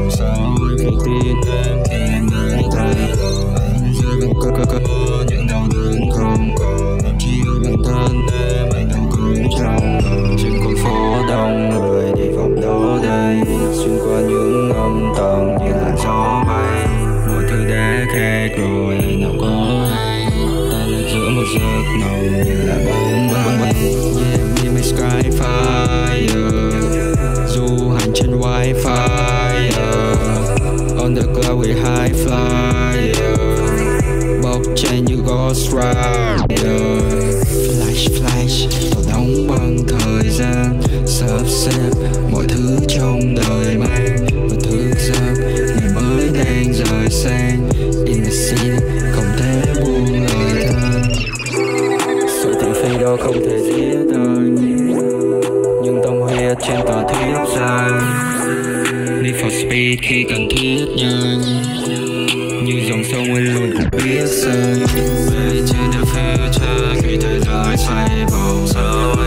làm sao anh phải tin em khi em đang thay đổi. Anh giờ vẫn có những đau đớn không còn, em chỉ yêu bản thân em, anh đâu có trong lòng. Trên con phố đông người đi vòng đó đây, xuyên qua những âm tầng như là gió bay. Mọi thứ đã khác rồi anh nào có hay, ta lạc giữa một giấc mộng như là bóng bay. Yeah, me my sky fire, du hành trên wifi, on the cloud we high fly, bốc cháy như Ghost Rider. Flash flash tàu đóng băng thời gian, sắp xếp mọi thứ trong đời mang và thức giấc ngày mới đang rời sang. In the city không thể buông lời than, sự thị phi đó không thể giết anh, nhưng tâm huyết trên tòa thiếp dài. Need for speed khi cần thiết nhanh, như dòng sông anh luôn cũng biết say. Trên the future khi thời gian xoay vòng sao